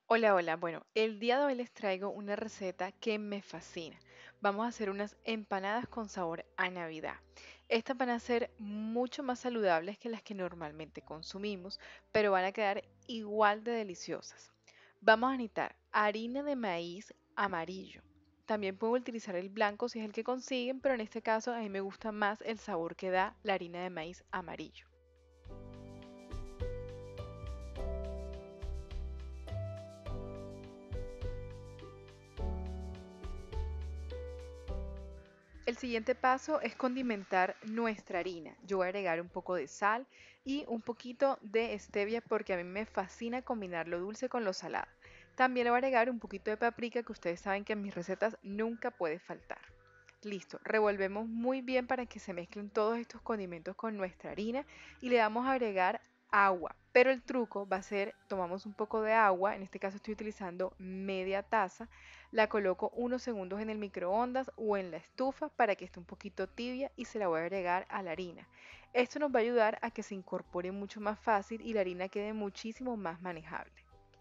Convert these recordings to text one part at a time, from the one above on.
Hola, hola. Bueno, el día de hoy les traigo una receta que me fascina. Vamos a hacer unas empanadas con sabor a Navidad. Estas van a ser mucho más saludables que las que normalmente consumimos, pero van a quedar igual de deliciosas. Vamos a necesitar harina de maíz amarillo. También pueden utilizar el blanco si es el que consiguen, pero en este caso a mí me gusta más el sabor que da la harina de maíz amarillo. El siguiente paso es condimentar nuestra harina. Yo voy a agregar un poco de sal y un poquito de stevia porque a mí me fascina combinar lo dulce con lo salado. También le voy a agregar un poquito de paprika que ustedes saben que en mis recetas nunca puede faltar. Listo, revolvemos muy bien para que se mezclen todos estos condimentos con nuestra harina y le vamos a agregar agua. Pero el truco va a ser, tomamos un poco de agua, en este caso estoy utilizando media taza, la coloco unos segundos en el microondas o en la estufa para que esté un poquito tibia y se la voy a agregar a la harina. Esto nos va a ayudar a que se incorpore mucho más fácil y la harina quede muchísimo más manejable.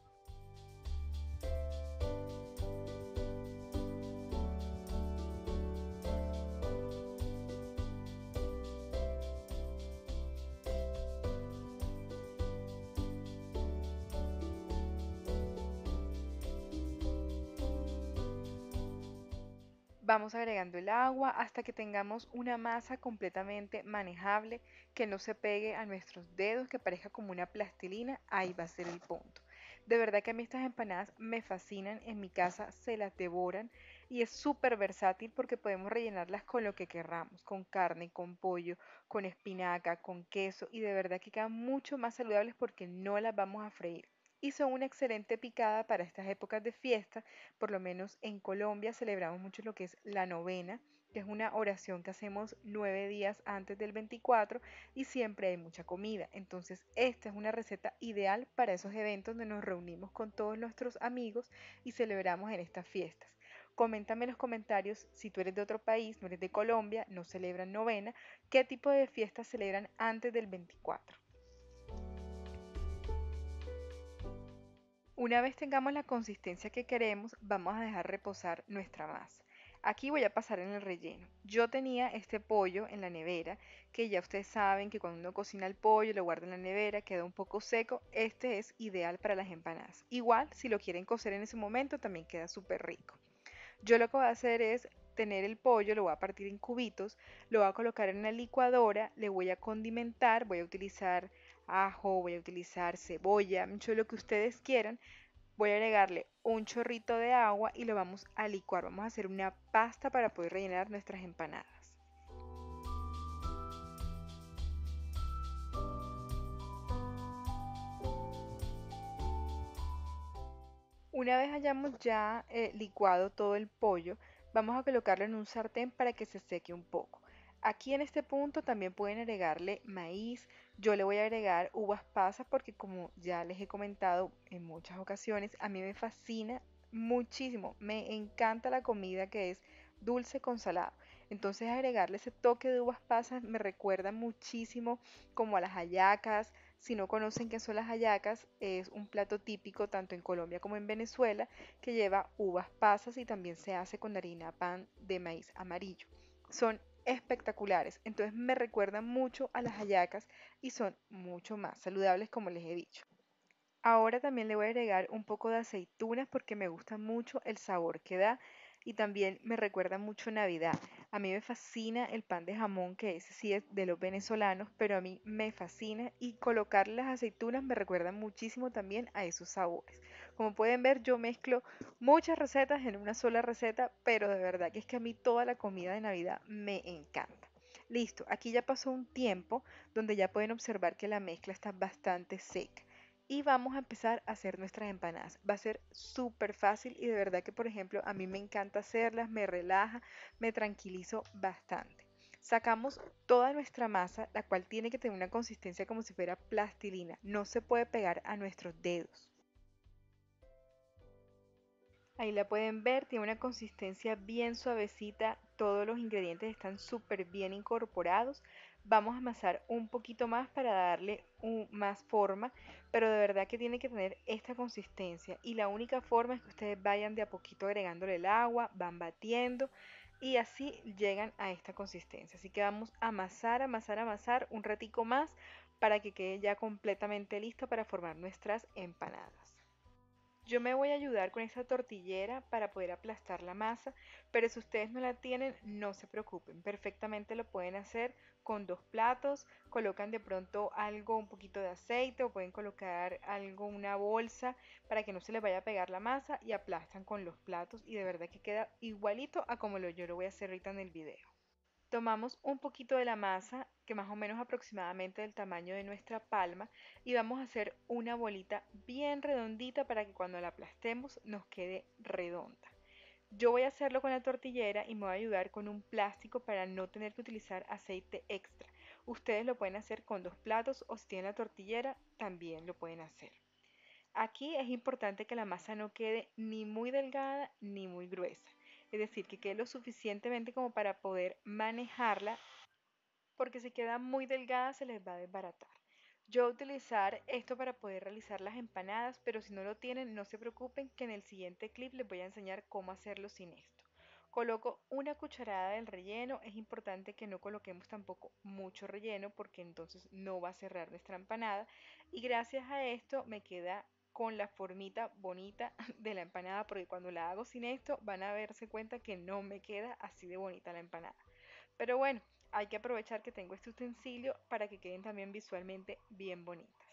Vamos agregando el agua hasta que tengamos una masa completamente manejable, que no se pegue a nuestros dedos, que parezca como una plastilina. Ahí va a ser el punto. De verdad que a mí estas empanadas me fascinan, en mi casa se las devoran y es súper versátil porque podemos rellenarlas con lo que querramos, con carne, con pollo, con espinaca, con queso y de verdad que quedan mucho más saludables porque no las vamos a freír. Y son una excelente picada para estas épocas de fiesta. Por lo menos en Colombia celebramos mucho lo que es la novena, que es una oración que hacemos 9 días antes del 24 y siempre hay mucha comida. Entonces, esta es una receta ideal para esos eventos donde nos reunimos con todos nuestros amigos y celebramos en estas fiestas. Coméntame en los comentarios si tú eres de otro país, no eres de Colombia, no celebran novena, qué tipo de fiestas celebran antes del 24. Una vez tengamos la consistencia que queremos, vamos a dejar reposar nuestra masa. Aquí voy a pasar en el relleno. Yo tenía este pollo en la nevera, que ya ustedes saben que cuando uno cocina el pollo, lo guarda en la nevera, queda un poco seco. Este es ideal para las empanadas. Igual, si lo quieren cocer en ese momento, también queda súper rico. Yo lo que voy a hacer es tener el pollo, lo voy a partir en cubitos, lo voy a colocar en una licuadora, le voy a condimentar, voy a utilizar ajo, voy a utilizar cebolla, mucho de lo que ustedes quieran. Voy a agregarle un chorrito de agua y lo vamos a licuar. Vamos a hacer una pasta para poder rellenar nuestras empanadas. Una vez hayamos ya licuado todo el pollo, vamos a colocarlo en un sartén para que se seque un poco. Aquí en este punto también pueden agregarle maíz. Yo le voy a agregar uvas pasas porque como ya les he comentado en muchas ocasiones, a mí me fascina muchísimo. Me encanta la comida que es dulce con salado. Entonces agregarle ese toque de uvas pasas me recuerda muchísimo como a las hallacas. Si no conocen qué son las hallacas, es un plato típico tanto en Colombia como en Venezuela que lleva uvas pasas y también se hace con harina pan de maíz amarillo. Son espectaculares, entonces me recuerdan mucho a las hallacas y son mucho más saludables como les he dicho. Ahora también le voy a agregar un poco de aceitunas porque me gusta mucho el sabor que da y también me recuerda mucho Navidad. A mí me fascina el pan de jamón, que ese sí es de los venezolanos, pero a mí me fascina y colocar las aceitunas me recuerda muchísimo también a esos sabores. Como pueden ver, yo mezclo muchas recetas en una sola receta, pero de verdad que es que a mí toda la comida de Navidad me encanta. Listo, aquí ya pasó un tiempo donde ya pueden observar que la mezcla está bastante seca y vamos a empezar a hacer nuestras empanadas. Va a ser súper fácil y de verdad que, por ejemplo, a mí me encanta hacerlas, me relaja, me tranquilizo bastante. Sacamos toda nuestra masa, la cual tiene que tener una consistencia como si fuera plastilina, no se puede pegar a nuestros dedos. Ahí la pueden ver, tiene una consistencia bien suavecita, todos los ingredientes están súper bien incorporados. Vamos a amasar un poquito más para darle más forma, pero de verdad que tiene que tener esta consistencia y la única forma es que ustedes vayan de a poquito agregándole el agua, van batiendo y así llegan a esta consistencia. Así que vamos a amasar, amasar, amasar un ratico más para que quede ya completamente listo para formar nuestras empanadas. Yo me voy a ayudar con esta tortillera para poder aplastar la masa, pero si ustedes no la tienen, no se preocupen, perfectamente lo pueden hacer con dos platos, colocan de pronto algo, un poquito de aceite o pueden colocar algo, una bolsa para que no se les vaya a pegar la masa y aplastan con los platos y de verdad que queda igualito a como yo lo voy a hacer ahorita en el video. Tomamos un poquito de la masa, que más o menos aproximadamente del tamaño de nuestra palma, y vamos a hacer una bolita bien redondita para que cuando la aplastemos nos quede redonda. Yo voy a hacerlo con la tortillera y me voy a ayudar con un plástico para no tener que utilizar aceite extra. Ustedes lo pueden hacer con dos platos o si tienen la tortillera también lo pueden hacer. Aquí es importante que la masa no quede ni muy delgada ni muy gruesa, es decir, que quede lo suficientemente como para poder manejarla, porque si queda muy delgada se les va a desbaratar. Yo voy a utilizar esto para poder realizar las empanadas, pero si no lo tienen, no se preocupen que en el siguiente clip les voy a enseñar cómo hacerlo sin esto. Coloco una cucharada del relleno, es importante que no coloquemos tampoco mucho relleno porque entonces no va a cerrar nuestra empanada y gracias a esto me queda con la formita bonita de la empanada porque cuando la hago sin esto van a darse cuenta que no me queda así de bonita la empanada. Pero bueno, hay que aprovechar que tengo este utensilio para que queden también visualmente bien bonitas.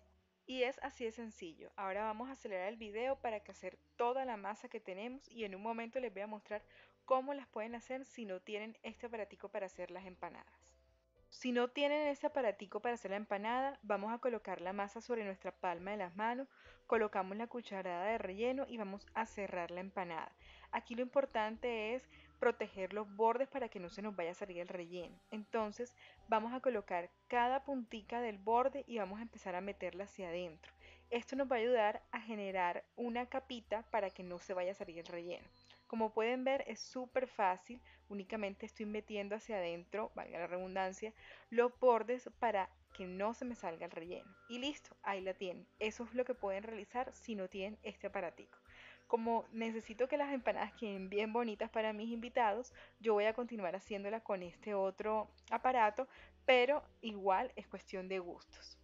Y es así de sencillo. Ahora vamos a acelerar el video para que hacer toda la masa que tenemos y en un momento les voy a mostrar cómo las pueden hacer si no tienen este aparatico para hacer las empanadas. Si no tienen ese aparatico para hacer la empanada, vamos a colocar la masa sobre nuestra palma de las manos, colocamos la cucharada de relleno y vamos a cerrar la empanada. Aquí lo importante es proteger los bordes para que no se nos vaya a salir el relleno. Entonces vamos a colocar cada puntica del borde y vamos a empezar a meterla hacia adentro. Esto nos va a ayudar a generar una capita para que no se vaya a salir el relleno. Como pueden ver es súper fácil, únicamente estoy metiendo hacia adentro, valga la redundancia, los bordes para que no se me salga el relleno. Y listo, ahí la tienen. Eso es lo que pueden realizar si no tienen este aparatico. Como necesito que las empanadas queden bien bonitas para mis invitados, yo voy a continuar haciéndola con este otro aparato, pero igual es cuestión de gustos.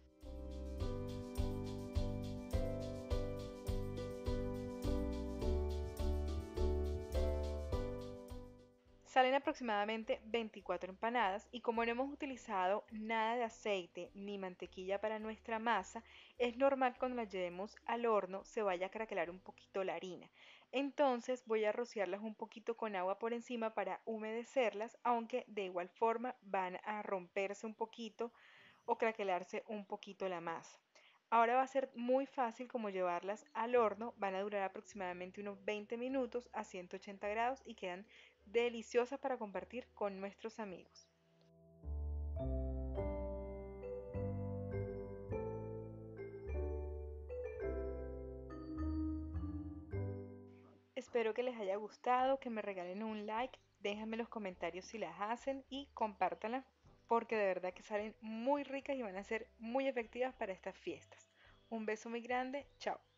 Salen aproximadamente 24 empanadas y como no hemos utilizado nada de aceite ni mantequilla para nuestra masa, es normal que cuando las llevemos al horno se vaya a craquelar un poquito la harina. Entonces voy a rociarlas un poquito con agua por encima para humedecerlas, aunque de igual forma van a romperse un poquito o craquelarse un poquito la masa. Ahora va a ser muy fácil como llevarlas al horno, van a durar aproximadamente unos 20 minutos a 180 grados y quedan deliciosas para compartir con nuestros amigos. Espero que les haya gustado, que me regalen un like, déjenme en los comentarios si las hacen y compártanlas porque de verdad que salen muy ricas y van a ser muy efectivas para estas fiestas. Un beso muy grande, chao.